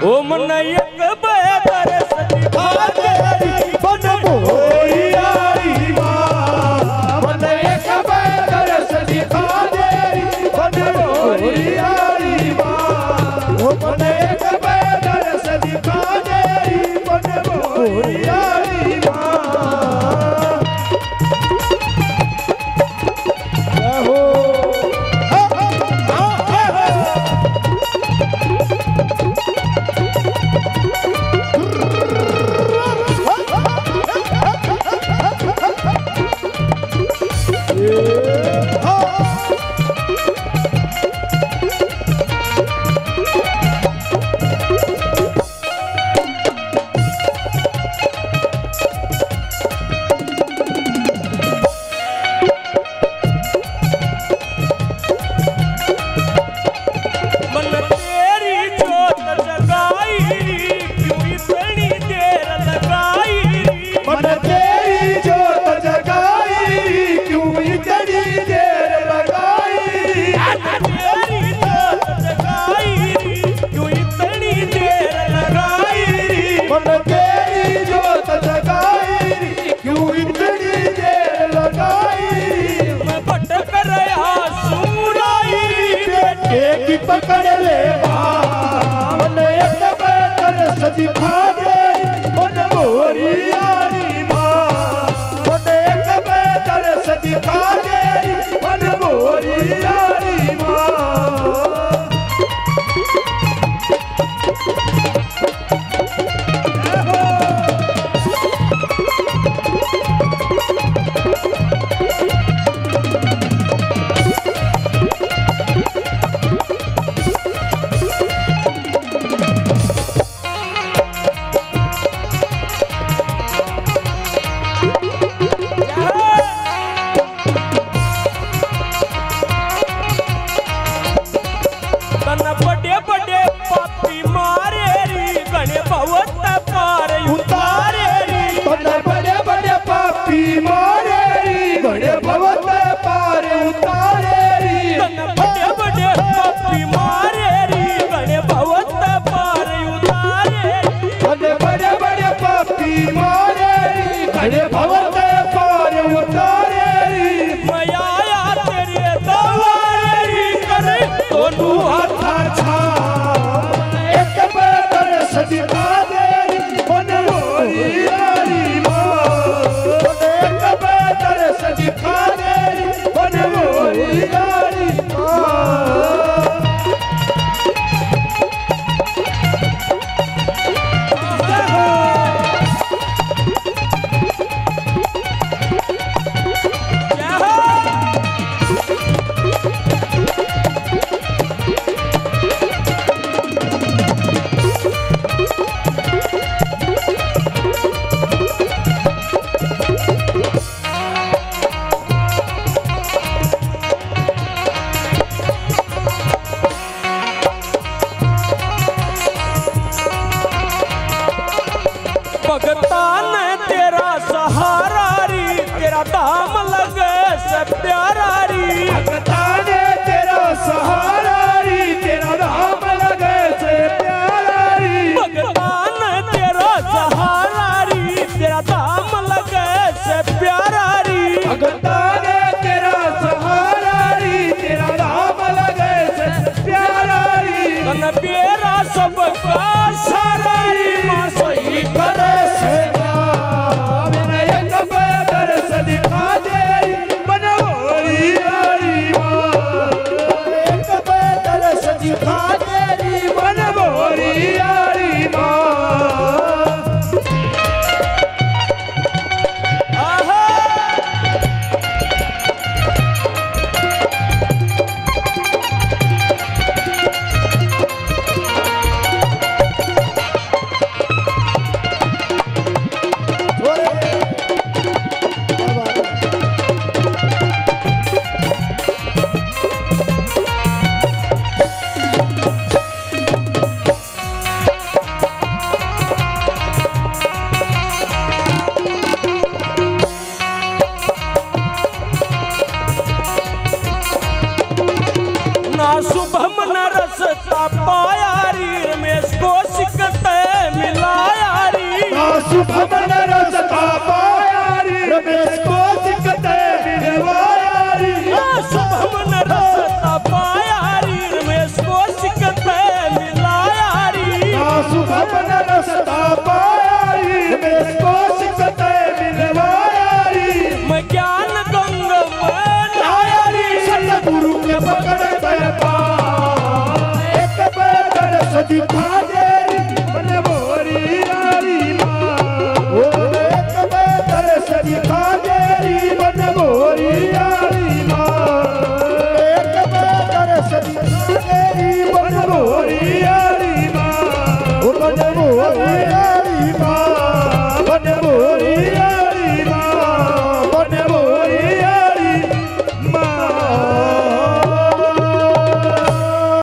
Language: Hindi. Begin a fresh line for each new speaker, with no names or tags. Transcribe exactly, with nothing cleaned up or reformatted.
ओ मन एक बेदर सदिखा तेरी बन मोरियारी माँ मन एक बेदर सदिखा तेरी बन मोरियारी माँ ओ मन एक बेदर सदिखा तेरी बन मोरियारी माँ हो पकड़ ले मन एक बेदर सदिखा तेरी बन मोरियारी माँ मन एक बेदर सदिखा तेरी बन मोरियारी माँ बड़े बड़े पापी मारे री गणे भवत पार उतारे री बड़े बड़े पापी मारे री गणे भवत पार उतारे री बड़े बड़े पापी मारे री गणे भवत पार उतारे री बड़े बड़े पापी मारे री गणे भवत पार उतारे री मैं आया तेरे दवारे री करे तो तू सदिखा तेरी बन मोरियारी माँ एक बेदर सदिखा तेरी बन मोरियारी भगतान तेरा सहारा री तेरा धाम लगे से प्यारा री भगतान तेरा सहारा री तेरा धाम लगे से प्यारा री भगतान तेरा सहारा री तेरा धाम लगे से प्यारा री भगतान तेरा सहारा री तेरा धाम लगे से प्यारा री तन प्यारा सबका सारा री मां सही करे से
शुभम न रसता पाया रे रमेश को सिकते मिलवाया रे
शुभम न रसता पाया रे रमेश को सिकते मिलाया रे
शुभम न रसता पाया रे रमेश को सिकते मिलवाया रे
मैं ज्ञान गंगा में
आया रे सतगुरु के पकड़ कर पा एक बेदर सदी खा दे मन मोरी नारी मां ओ एक बेदर सदी खा